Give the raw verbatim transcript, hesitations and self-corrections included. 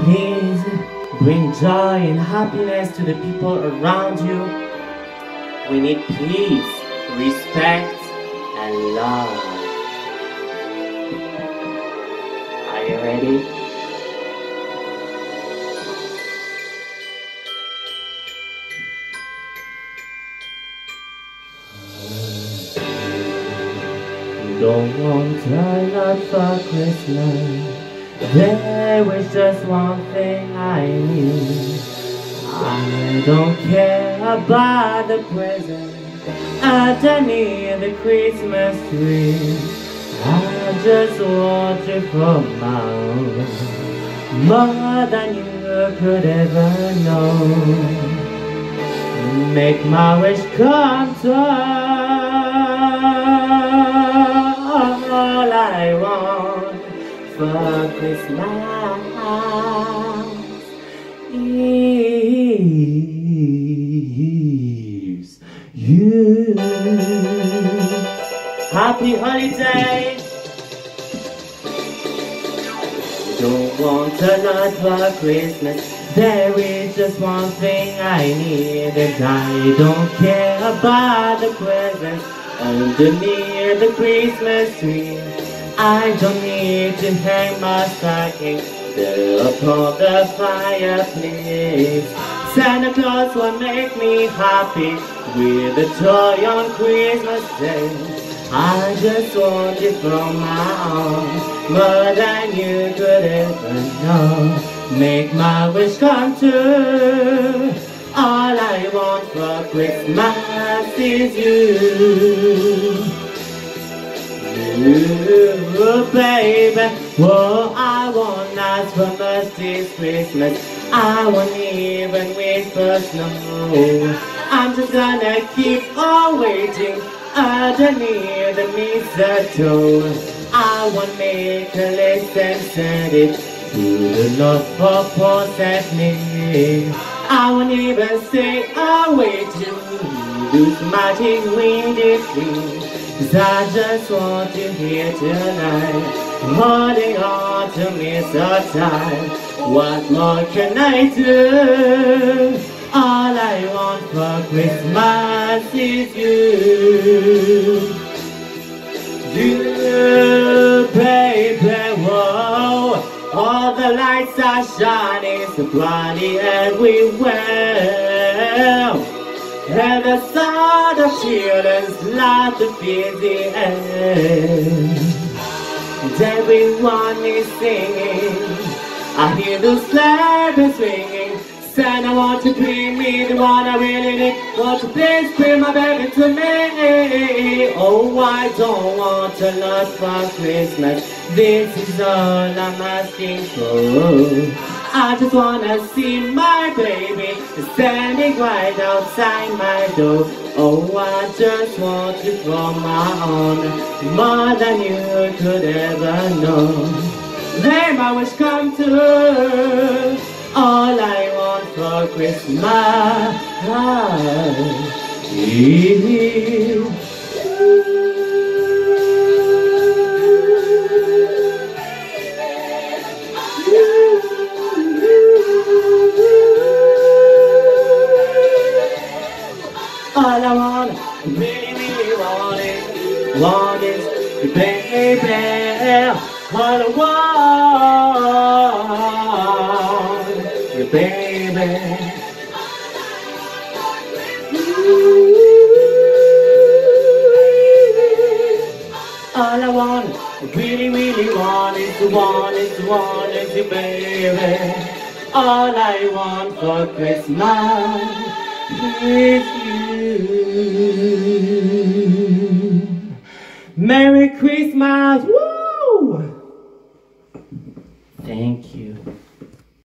Please bring joy and happiness to the people around you. We need peace, respect, and love. Are you ready? Don't want a lot for Christmas. There was just one thing I need. I don't care about the present underneath the Christmas tree. I just want you for my own, more than you could ever know. Make my wish come true. All I want for Christmas is you. Happy holiday. Don't want a lot for Christmas. There is just one thing I need, and I don't care about the presents underneath the Christmas tree. I don't need to hang my stocking there upon the fireplace. Santa Claus will make me happy with a toy on Christmas Day. I just want you from my arms, more than you could ever know. Make my wish come true. All I want for Christmas is you. You, baby. Whoa, I won't ask for much this Christmas. I won't even wait for snow. I'm just gonna keep on waiting underneath the mistletoe. I won't make a list and send it to the North for poor sad me. I won't even stay away to lose my dignity. Cause I just want you here tonight, holding on to me so tight. What more can I do? All I want for Christmas is you. You, baby, whoa. All the lights are shining so brightly everywhere, and the sound of children's laughter fills the air, and everyone is singing. I hear the sleigh bells ringing. Santa, won't you bring me the one I really need? Won't you please bring my baby to me? Oh, I don't want a lot for Christmas. This is all I'm asking for. I just wanna see my baby standing right outside my door. Oh, I just want you for my own, more than you could ever know. May my wish come true. All I want for Christmas is you. All I want, really, really want is, want is you, baby. All I want, you, baby. All I want, really, really want is, want is, want is you, baby. All I want for Christmas is you. Merry Christmas!